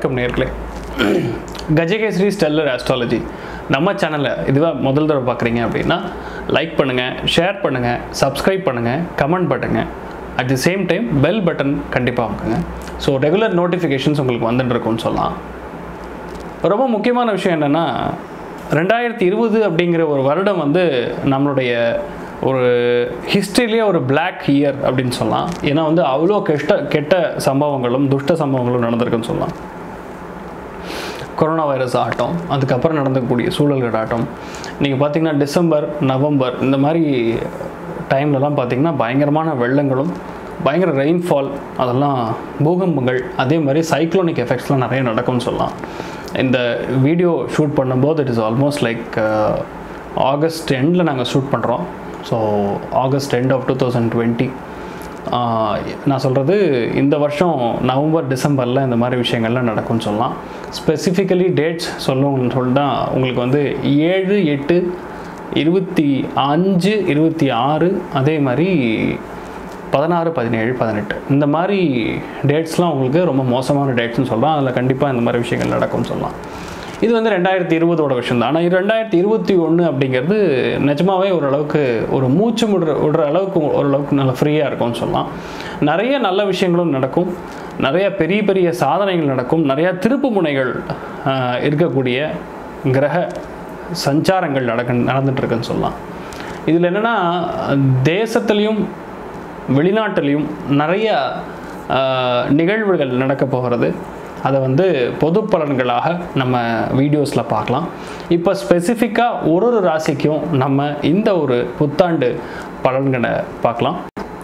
வணக்கம் நேயர்களே. Gajakesari stellar astrology நம்ம சேனலை இதுவாக முதல் தடவை பார்க்குறீங்க அப்படின்னா லைக் பண்ணுங்கள், ஷேர் பண்ணுங்கள், சப்ஸ்கிரைப் பண்ணுங்கள், கமெண்ட் பண்ணுங்கள். At the same time bell button கண்டிப்பாக வைக்குங்க. ஸோ ரெகுலர் நோட்டிஃபிகேஷன்ஸ் உங்களுக்கு வந்துட்டு இருக்கும்னு சொல்லலாம். ரொம்ப முக்கியமான விஷயம் என்னென்னா 2020 அப்படிங்கிற ஒரு வருடம் நம்மளுடைய ஒரு ஹிஸ்ட்ரியிலே ஒரு பிளாக் இயர் அப்படின்னு சொல்லலாம். ஏன்னா அவ்வளோ கெட்ட சம்பவங்களும் துஷ்ட சம்பவங்களும் நடந்திருக்குன்னு சொல்லலாம். கொரோனா வைரஸ் ஆகட்டும், அதுக்கப்புறம் நடந்தக்கூடிய சூழல்கள் ஆகட்டும், நீங்கள் பார்த்தீங்கன்னா டிசம்பர், நவம்பர் இந்த மாதிரி டைம்லலாம் பார்த்திங்கன்னா பயங்கரமான வெள்ளங்களும் பயங்கர ரெயின்ஃபால், அதெல்லாம் பூகம்பங்கள், அதே மாதிரி சைக்ளோனிக் எஃபெக்ட்ஸ்லாம் நிறைய நடக்கும்னு சொல்லலாம். இந்த வீடியோ ஷூட் பண்ணும்போது it is almost like August எண்டில் நாங்கள் ஷூட் பண்ணுறோம். So August end of 2020. நான் சொல்கிறது இந்த வருஷம் நவம்பர் டிசம்பரில் இந்த மாதிரி விஷயங்கள்லாம் நடக்கும்னு சொல்லலாம். ஸ்பெசிஃபிக்கலி டேட்ஸ் சொல்லணும்னு சொல்லிட்டு உங்களுக்கு 7, 8, 25, 26, அதே மாதிரி 16, 17, 18 இந்த மாதிரி டேட்ஸ்லாம் உங்களுக்கு ரொம்ப மோசமான டேட்ஸ்னு சொல்லலாம். அதில் கண்டிப்பாக இந்த மாதிரி விஷயங்கள் நடக்கும்னு சொல்லலாம். இது 2020ஓட விஷயம் தான். ஆனால் 2021 அப்படிங்கிறது நிஜமாகவே ஓரளவுக்கு ஒரு மூச்சு விடுற அளவுக்கு ஓரளவுக்கு நல்லா ஃப்ரீயாக இருக்கும்னு சொல்லலாம். நிறைய நல்ல விஷயங்களும் நடக்கும், நிறைய பெரிய பெரிய சாதனைகள் நடக்கும், நிறையா திருப்பு முனைகள் இருக்கக்கூடிய கிரக சஞ்சாரங்கள் நடந்துட்டுருக்குன்னு சொல்லலாம். இதில் என்னென்னா தேசத்துலேயும் வெளிநாட்டிலையும் நிறைய நிகழ்வுகள் நடக்க போகிறது. அதை பொது பலன்களாக நம்ம வீடியோஸில் பார்க்கலாம். இப்போ ஸ்பெசிஃபிக்காக ஒரு ராசிக்கும் நம்ம இந்த ஒரு புத்தாண்டு பலன்களை பார்க்கலாம்.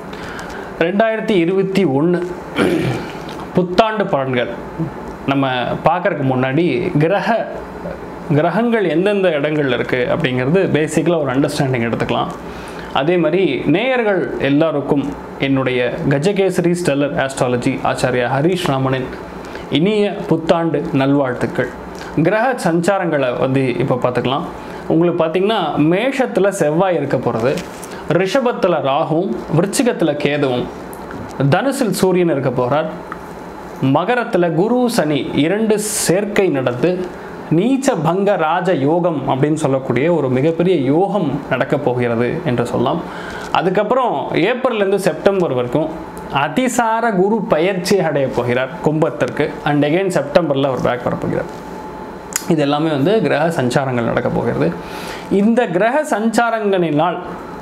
2021 புத்தாண்டு பலன்கள் நம்ம பார்க்குறதுக்கு முன்னாடி கிரகங்கள் எந்தெந்த இடங்கள்ல இருக்குது அப்படிங்கிறது பேசிக்கலாக ஒரு அண்டர்ஸ்டாண்டிங் எடுத்துக்கலாம். அதே மாதிரி நேயர்கள் எல்லாருக்கும் என்னுடைய கஜகேசரி ஸ்டெல்லர் ஆஸ்ட்ராலஜி ஆச்சாரியா ஹரீஷ் ராமனின் இனிய புத்தாண்டு நல்வாழ்த்துக்கள். கிரக சஞ்சாரங்களை இப்போ பார்த்துக்கலாம். உங்களுக்கு பார்த்திங்கன்னா மேஷத்தில் செவ்வாய் இருக்க போகிறது, ரிஷபத்தில் ராகுவும், விருச்சிகத்தில் கேதுவும், தனுசில் சூரியன் இருக்க போகிறார், மகரத்தில் குரு சனி 2 சேர்க்கை நடந்து நீச்ச பங்க ராஜ யோகம் அப்படின்னு சொல்லக்கூடிய ஒரு மிகப்பெரிய யோகம் நடக்க போகிறது என்று சொல்லலாம். அதுக்கப்புறம் ஏப்ரல்லேருந்து செப்டம்பர் வரைக்கும் அதிசார குரு பயிற்சி அடைய போகிறார் கும்பத்திற்கு. அண்ட் அகெயின் செப்டம்பரில் அவர் பேக் வரப்போகிறார். இது எல்லாமே கிரக சஞ்சாரங்கள் நடக்க போகிறது. இந்த கிரக சஞ்சாரங்களினால்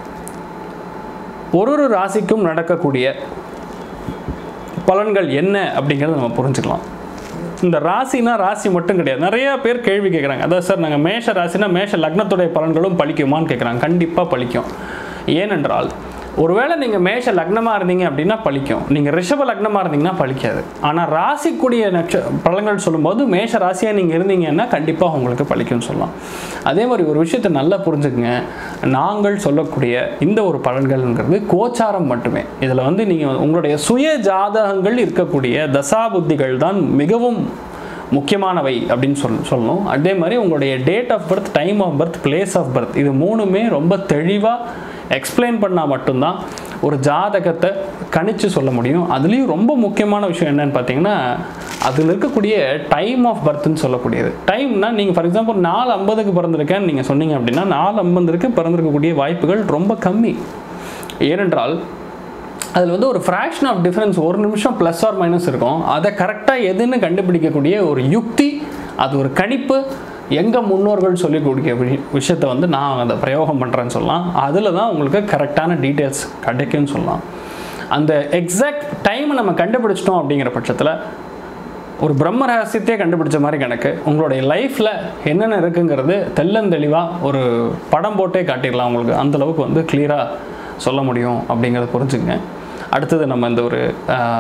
ஒரு ராசிக்கும் நடக்கக்கூடிய பலன்கள் என்ன அப்படிங்கிறத நம்ம புரிஞ்சுக்கலாம். இந்த ராசினா ராசி மட்டும் கிடையாது. நிறைய பேர் கேள்வி கேட்குறாங்க, அதான் சார் நாங்கள் மேஷ ராசினா மேஷ லக்னத்துடைய பலன்களும் பலிக்குமான்னு கேட்குறாங்க. கண்டிப்பாக பலிக்கும். ஏனென்றால் ஒருவேளை நீங்கள் மேஷ லக்னமாக இருந்தீங்க அப்படின்னா பலிக்கும், நீங்கள் ரிஷப லக்னமாக இருந்தீங்கன்னா பலிக்காது. ஆனால் ராசிக்குரிய பலன்கள் சொல்லும்போது மேஷ ராசியாக நீங்கள் இருந்தீங்கன்னா கண்டிப்பாக உங்களுக்கு பலிக்கும்னு சொல்லலாம். அதே மாதிரி ஒரு விஷயத்தை நல்லா புரிஞ்சுக்குங்க, நாங்கள் சொல்லக்கூடிய இந்த ஒரு பலன்கள்ங்கிறது கோச்சாரம் மட்டுமே. இதில் நீங்கள் உங்களுடைய சுய ஜாதகங்கள் இருக்கக்கூடிய தசாபுத்திகள் தான் மிகவும் முக்கியமானவை அப்படின்னு சொல்லணும். அதே மாதிரி உங்களுடைய date of birth, time of birth, place of birth, இது மூணுமே ரொம்ப தெளிவாக எக்ஸ்பிளைன் பண்ணால் மட்டும்தான் ஒரு ஜாதகத்தை கணிச்சு சொல்ல முடியும். அதுலேயும் ரொம்ப முக்கியமான விஷயம் என்னன்னு பார்த்தீங்கன்னா அதில் இருக்கக்கூடிய டைம் ஆஃப் பர்த்னு சொல்லக்கூடியது. டைம்னா நீங்கள் ஃபார் எக்ஸாம்பிள் 4:50க்கு பிறந்திருக்கேன்னு நீங்கள் சொன்னீங்க அப்படின்னா 4:50க்கு பிறந்திருக்கக்கூடிய வாய்ப்புகள் ரொம்ப கம்மி. ஏனென்றால் அதில் ஒரு ஃப்ராக்ஷன் ஆஃப் டிஃப்ரென்ஸ் 1 நிமிஷம் ப்ளஸ் ஆர் மைனஸ் இருக்கும். அதை கரெக்டாக எதுன்னு கண்டுபிடிக்கக்கூடிய ஒரு யுக்தி, அது ஒரு கணிப்பு, எங்கள் முன்னோர்கள் சொல்லிக்கூடிய விஷயத்தை நான் அதை பிரயோகம் பண்ணுறேன்னு சொல்லலாம். அதில் தான் உங்களுக்கு கரெக்டான டீட்டெயில்ஸ் கிடைக்கும்னு சொல்லலாம். அந்த எக்ஸாக்ட் டைமை நம்ம கண்டுபிடிச்சிட்டோம் அப்படிங்கிற பட்சத்தில் ஒரு பிரம்ம ரகசியத்தையே கண்டுபிடிச்ச மாதிரி கணக்கு. உங்களுடைய லைஃப்பில் என்னென்ன இருக்குங்கிறது தெள்ளந்தெளிவாக ஒரு படம் போட்டே காட்டிடலாம். உங்களுக்கு அந்தளவுக்கு கிளியராக சொல்ல முடியும் அப்படிங்கிறத புரிஞ்சுங்க. அடுத்தது நம்ம இந்த ஒரு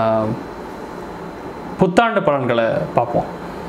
புத்தாண்டு பலன்களை பார்ப்போம்.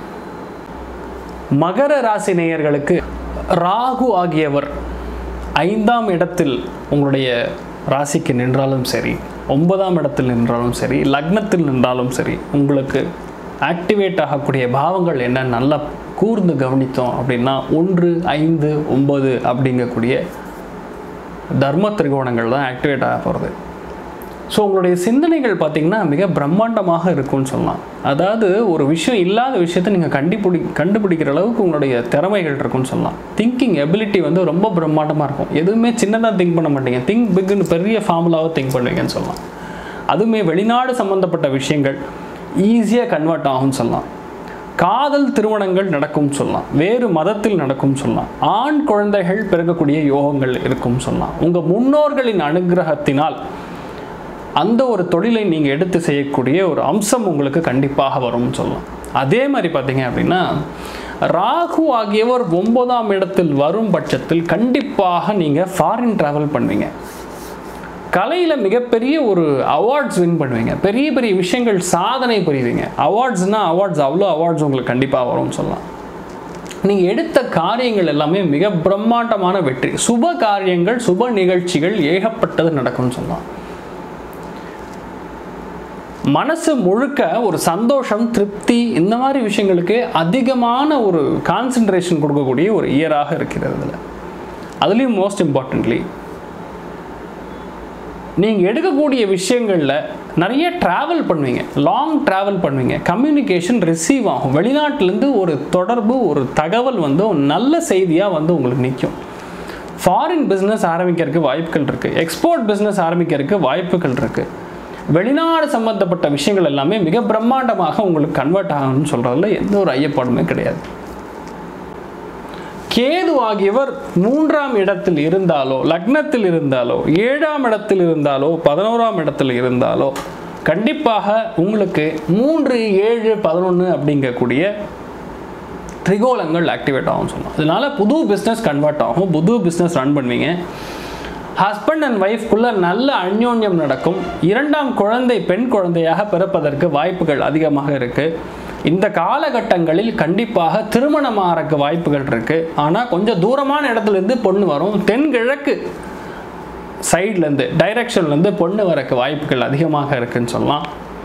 மகர ராசி நேயர்களுக்கு ராகு ஆகியவர் 5ஆம் இடத்தில் உங்களுடைய ராசிக்கு நின்றாலும் சரி, 9ஆம் இடத்தில் நின்றாலும் சரி, லக்னத்தில் நின்றாலும் சரி, உங்களுக்கு ஆக்டிவேட் ஆகக்கூடிய பாவங்கள் என்ன நல்லா கூர்ந்து கவனித்தோம் அப்படின்னா 1, 5, 9 அப்படிங்கக்கூடிய தர்ம திரிகோணங்கள் தான் ஆக்டிவேட் ஆக போகிறது. ஸோ உங்களுடைய சிந்தனைகள் பார்த்திங்கன்னா மிக பிரம்மாண்டமாக இருக்கும்னு சொல்லலாம். அதாவது ஒரு விஷயம் இல்லாத விஷயத்தை நீங்கள் கண்டுபிடிக்கிற அளவுக்கு உங்களுடைய திறமைகள் இருக்குன்னு சொல்லலாம். திங்கிங் எபிலிட்டி வந்து ரொம்ப பிரம்மாண்டமாக இருக்கும். எதுவுமே சின்னதாக திங்க் பண்ண மாட்டீங்க, திங்க் பிக்னு பெரிய ஃபார்முலாவை திங்க் பண்ணுவீங்கன்னு சொல்லலாம். அதுவுமே வெளிநாடு சம்மந்தப்பட்ட விஷயங்கள் ஈஸியாக கன்வெர்ட் ஆகும்னு சொல்லலாம். காதல் திருமணங்கள் நடக்கும் சொல்லலாம், வேறு மதத்தில் நடக்கும் சொல்லலாம், ஆண் குழந்தைகள் பிறக்கக்கூடிய யோகங்கள் இருக்கும் சொல்லலாம். உங்கள் முன்னோர்களின் அனுகிரகத்தினால் அந்த ஒரு தொழிலை நீங்கள் எடுத்து செய்யக்கூடிய ஒரு அம்சம் உங்களுக்கு கண்டிப்பாக வரும்னு சொல்லலாம். அதே மாதிரி பார்த்தீங்க அப்படின்னா ராகு ஆகியவர் 9ஆம் இடத்தில் வரும் பட்சத்தில் கண்டிப்பாக நீங்கள் ஃபாரின் ட்ராவல் பண்ணுவீங்க. கலையில் மிகப்பெரிய ஒரு அவார்ட்ஸ் வின் பண்ணுவீங்க, பெரிய பெரிய விஷயங்கள் சாதனை புரிவீங்க. அவார்ட்ஸ் அவ்வளோ அவார்ட்ஸ் உங்களுக்கு கண்டிப்பாக வரும்னு சொல்லலாம். நீங்கள் எடுத்த காரியங்கள் எல்லாமே மிக பிரம்மாண்டமான வெற்றி, சுப காரியங்கள் சுப நிகழ்ச்சிகள் ஏகப்பட்டது நடக்கும்னு சொல்லலாம். மனசு முழுக்க ஒரு சந்தோஷம், திருப்தி, இந்த மாதிரி விஷயங்களுக்கு அதிகமான ஒரு கான்சன்ட்ரேஷன் கொடுக்கக்கூடிய ஒரு இயராக இருக்கிறது. அதுலேயும் மோஸ்ட் இம்பார்ட்டன்ட்லி நீங்கள் எடுக்கக்கூடிய விஷயங்களில் நிறைய ட்ராவல் பண்ணுவீங்க, லாங் ட்ராவல் பண்ணுவீங்க, கம்யூனிகேஷன் ரிசீவ் ஆகும். வெளிநாட்டிலேருந்து ஒரு தொடர்பு, ஒரு தகவல் வந்து நல்ல செய்தியாக வந்து உங்களுக்கு நிற்கும். ஃபாரின் பிஸ்னஸ் ஆரம்பிக்கிறதுக்கு வாய்ப்புகள் இருக்குது, எக்ஸ்போர்ட் பிஸ்னஸ் ஆரம்பிக்கிறதுக்கு வாய்ப்புகள் இருக்குது. வெளிநாடு சம்பந்தப்பட்ட விஷயங்கள் எல்லாமே மிக பிரம்மாண்டமாக உங்களுக்கு கன்வெர்ட் ஆகணும்னு சொல்கிறதுல எந்த ஒரு ஐயப்பாடுமே கிடையாது. கேது ஆகியவர் 3ஆம் இடத்தில் இருந்தாலோ, லக்னத்தில் இருந்தாலோ, 7ஆம் இடத்தில் இருந்தாலோ, 11ஆம் இடத்தில் இருந்தாலோ கண்டிப்பாக உங்களுக்கு 3, 7, 11 அப்படிங்கக்கூடிய திரிகோணங்கள் ஆக்டிவேட் ஆகும்னு சொல்லலாம். அதனால புது பிஸ்னஸ் கன்வெர்ட் ஆகும், புது பிஸ்னஸ் ரன் பண்ணுவீங்க. ஹஸ்பண்ட் அண்ட் ஒய்ஃப்குள்ள நல்ல அந்யோன்யம் நடக்கும். 2ஆம் குழந்தை பெண் குழந்தையாக பிறப்பதற்கு வாய்ப்புகள் அதிகமாக இருக்குது. இந்த காலகட்டங்களில் கண்டிப்பாக திருமணம் ஆகிறக்கு வாய்ப்புகள் இருக்குது. ஆனால் கொஞ்சம் தூரமான இடத்துலேருந்து பொண்ணு வரும், தென்கிழக்கு சைட்லேருந்து டைரக்ஷன்லேருந்து பொண்ணு வரக்கு வாய்ப்புகள் அதிகமாக இருக்குதுன்னு சொல்லலாம்.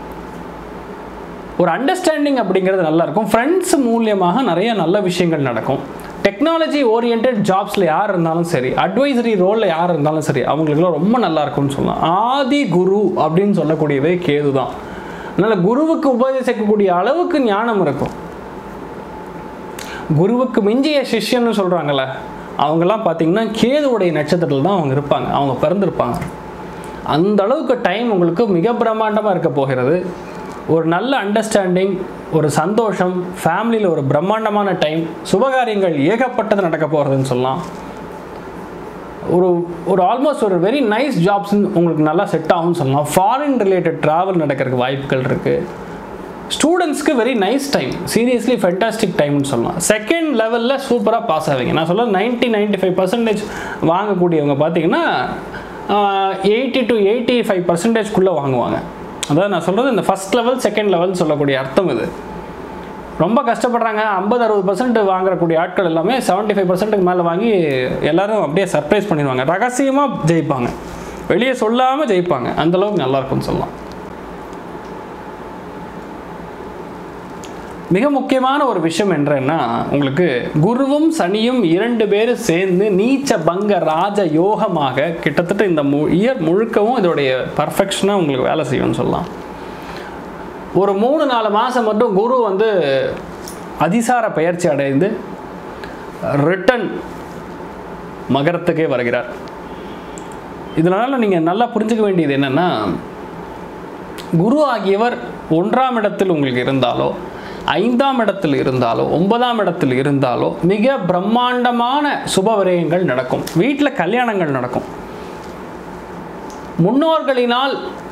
ஒரு அண்டர்ஸ்டாண்டிங் அப்படிங்கிறது நல்லாயிருக்கும். ஃப்ரெண்ட்ஸ் மூலியமாக நிறைய நல்ல விஷயங்கள் நடக்கும். டெக்னாலஜி ஓரியன்ட் ஜாப்ஸில் யார் இருந்தாலும் சரி, அட்வைசரி ரோலில் யார் இருந்தாலும் சரி, அவங்களுக்குலாம் ரொம்ப நல்லா இருக்கும்னு சொல்லலாம். ஆதி குரு அப்படின்னு சொல்லக்கூடியவே கேது தான். அதனால் குருவுக்கு உபதேசிக்கக்கூடிய அளவுக்கு ஞானம் இருக்கும். குருவுக்கு மிஞ்சிய சிஷ்யன்னு சொல்கிறாங்கள, அவங்கெல்லாம் பார்த்தீங்கன்னா கேதுவுடைய நட்சத்திரத்தில் தான் அவங்க இருப்பாங்க, அவங்க பிறந்திருப்பாங்க. அந்த அளவுக்கு டைம் உங்களுக்கு மிக பிரம்மாண்டமாக இருக்க போகிறது. ஒரு நல்ல அண்டர்ஸ்டாண்டிங், ஒரு சந்தோஷம், ஃபேமிலியில் ஒரு பிரம்மாண்டமான டைம், சுபகாரியங்கள் ஏகப்பட்டது நடக்க போகிறதுன்னு சொல்லலாம். ஒரு ஆல்மோஸ்ட் ஒரு வெரி நைஸ் ஜாப்ஸ் உங்களுக்கு நல்லா செட் ஆகும்னு சொல்லலாம். ஃபாரின் ரிலேட்டட் ட்ராவல் நடக்கிறதுக்கு வாய்ப்புகள் இருக்குது. ஸ்டூடெண்ட்ஸ்க்கு very nice time, seriously fantastic டைம்னு சொல்லலாம். செகண்ட் லெவலில் சூப்பராக பாஸ் ஆவீங்க. நான் சொல்ல 90-95% வாங்கக்கூடியவங்க பார்த்தீங்கன்னா 80 to 85%குள்ளே வாங்குவாங்க. அதாவது நான் சொல்கிறது இந்த ஃபஸ்ட் லெவல் செகண்ட் லெவல் சொல்லக்கூடிய அர்த்தம் இது. ரொம்ப கஷ்டப்படுறாங்க 50-60% வாங்கக்கூடிய ஆட்கள் எல்லாமே 75%க்கு மேலே வாங்கி எல்லோரும் அப்படியே சர்ப்ரைஸ் பண்ணிடுவாங்க. ரகசியமாக ஜெயிப்பாங்க, வெளியே சொல்லாமல் ஜெயிப்பாங்க. அந்தளவுக்கு நல்லாயிருக்கும்னு சொல்லலாம். மிக முக்கியமான ஒரு விஷயம் என்னன்னா, உங்களுக்கு குருவும் சனியும் 2 பேரும் சேர்ந்து நீச்ச பங்க ராஜ யோகமாக கிட்டத்தட்ட இந்த இயர் முழுக்கவும் இதோடைய பர்ஃபெக்ஷனாக உங்களுக்கு வேலை செய்யும்னு சொல்லலாம். ஒரு 3-4 மாதம் மட்டும் குரு வந்து அதிசார பயிற்சி அடைந்து ரிட்டன் மகரத்துக்கே வருகிறார். இதனால் நீங்கள் நல்லா புரிஞ்சுக்க வேண்டியது என்னென்னா, குரு ஆகியவர் 1ஆம் இடத்தில் உங்களுக்கு இருந்தாலோ, 5ஆம் இடத்தில் இருந்தாலோ, 9ஆம் இடத்தில் இருந்தாலோ மிக பிரம்மாண்டமான சுப விரயங்கள் நடக்கும். வீட்டில் கல்யாணங்கள் நடக்கும். முன்னோர்களினால்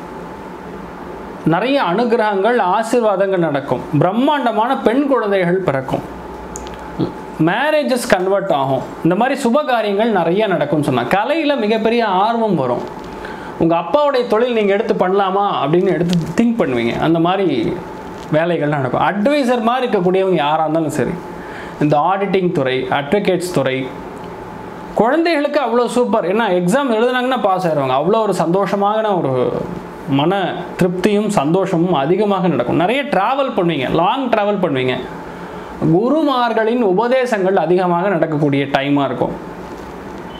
நிறைய அனுகிரகங்கள், ஆசீர்வாதங்கள் நடக்கும். பிரம்மாண்டமான பெண் குழந்தைகள் பிறக்கும். மேரேஜஸ் கன்வெர்ட் ஆகும். இந்த மாதிரி சுப காரியங்கள் நிறைய நடக்கும்னு சொன்னால் கலையில் மிகப்பெரிய ஆர்வம் வரும். உங்கள் அப்பாவுடைய தொழில் நீங்கள் எடுத்து பண்ணலாமா அப்படின்னு எடுத்து திங்க் பண்ணுவீங்க. அந்த மாதிரி வேலைகள்லாம் நடக்கும். அட்வைசர் மாதிரி இருக்கக்கூடியவங்க யாராக இருந்தாலும் சரி, இந்த ஆடிட்டிங் துறை, அட்வொகேட்ஸ் துறை, குழந்தைகளுக்கு அவ்வளோ சூப்பர். ஏன்னா எக்ஸாம் எழுதுனாங்கன்னா பாஸ் ஆயிடுவாங்க. அவ்வளோ ஒரு சந்தோஷமான ஒரு மன திருப்தியும் சந்தோஷமும் அதிகமாக நடக்கும். நிறைய ட்ராவல் பண்ணுவீங்க, லாங் ட்ராவல் பண்ணுவீங்க. குருமார்களின் உபதேசங்கள் அதிகமாக நடக்கக்கூடிய டைமாக இருக்கும்.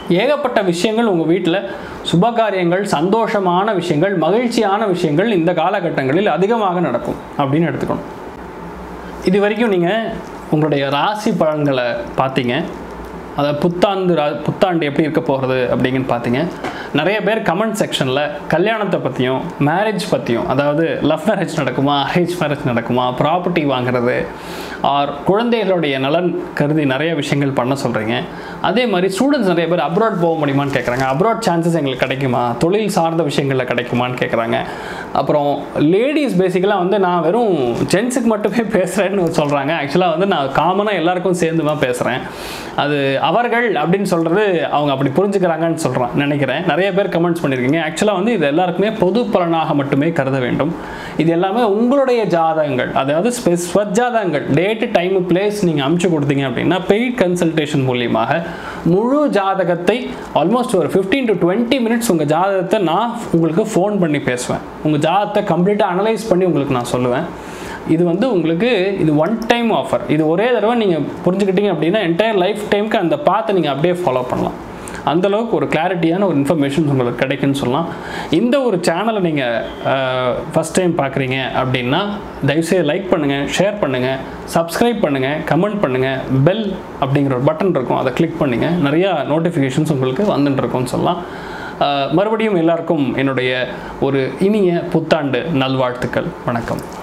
ஏகப்பட்ட விஷயங்கள் உங்கள் வீட்டில் சுபகாரியங்கள், சந்தோஷமான விஷயங்கள், மகிழ்ச்சியான விஷயங்கள் இந்த காலகட்டங்களில் அதிகமாக நடக்கும் அப்படின்னு எடுத்துக்கணும். இது வரைக்கும் நீங்கள் உங்களுடைய ராசி பலன்களை பார்த்தீங்க. அதாவது புத்தாண்டு எப்படி இருக்க போகிறது அப்படிங்கன்னு பார்த்தீங்க. நிறைய பேர் கமெண்ட் செக்ஷனில் கல்யாணத்தை பற்றியும் மேரேஜ் பற்றியும், அதாவது லவ் மேரேஜ் நடக்குமா, அரேஞ்ச் மேரேஜ் நடக்குமா, ப்ராப்பர்ட்டி வாங்குறது ஆர் குழந்தைகளுடைய நலன் கருதி நிறைய விஷயங்கள் பண்ண சொல்கிறீங்க. அதே மாதிரி ஸ்டூடெண்ட்ஸ் நிறைய பேர் அப்ராட் போக முடியுமான்னு கேட்குறாங்க. அப்ராட் சான்சஸ் எங்களுக்கு கிடைக்குமா, தொழில் சார்ந்த விஷயங்களில் கிடைக்குமான்னு கேட்குறாங்க. அப்புறம் லேடிஸ் பேசிக்கலாக வந்து நான் வெறும் ஜென்ஸுக்கு மட்டுமே பேசுகிறேன்னு சொல்கிறாங்க. ஆக்சுவலாக வந்து நான் காமனாக எல்லாருக்கும் சேர்ந்து தான் பேசுகிறேன். அது அவர்கள் அப்படின்னு சொல்கிறது அவங்க அப்படி புரிஞ்சுக்கிறாங்கன்னு நினைக்கிறேன். நிறைய பேர் கமெண்ட்ஸ் பண்ணியிருக்கீங்க. ஆக்சுவலாக வந்து இது எல்லாருக்குமே பொது பலனாக மட்டுமே கருத வேண்டும். இது எல்லாமே உங்களுடைய ஜாதகங்கள், அதாவது ஸ்வஜாதகங்கள், டேட்டு, டைமு, பிளேஸ் நீங்கள் அனுப்பிச்சு கொடுத்தீங்க அப்படின்னா பெய்ட் கன்சல்டேஷன் மூலியமாக முழு ஜாதகத்தை ஆல்மோஸ்ட் ஒரு 15 to 20 மினிட்ஸ் உங்கள் ஜாதகத்தை நான் உங்களுக்கு ஃபோன் பண்ணி பேசுவேன். உங்கள் ஜாதகத்தை கம்ப்ளீட்டாக அனலைஸ் பண்ணி உங்களுக்கு நான் சொல்லுவேன். இது வந்து உங்களுக்கு இது ஒன் டைம் ஆஃபர். இது ஒரே தடவை நீங்கள் புரிஞ்சுக்கிட்டீங்க அப்படின்னா என்டையர் லைஃப் டைமுக்கு அந்த பாத்தை நீங்கள் அப்படியே ஃபாலோ பண்ணலாம். அந்தளவுக்கு ஒரு கிளாரிட்டியான ஒரு இன்ஃபர்மேஷன்ஸ் உங்களுக்கு கிடைக்குன்னு சொல்லலாம். இந்த ஒரு சேனலை நீங்கள் ஃபஸ்ட் டைம் பார்க்குறீங்க அப்படின்னா தயவுசெய்து லைக் பண்ணுங்கள், ஷேர் பண்ணுங்கள், சப்ஸ்கிரைப் பண்ணுங்கள், கமெண்ட் பண்ணுங்கள். பெல் அப்படிங்கிற ஒரு பட்டன் இருக்கும், அதை கிளிக் பண்ணுங்கள். நிறையா நோட்டிஃபிகேஷன்ஸ் உங்களுக்கு வந்துட்டு இருக்கும்னு சொல்லலாம். மறுபடியும் எல்லாருக்கும் என்னுடைய ஒரு இனிய புத்தாண்டு நல்வாழ்த்துக்கள். வணக்கம்.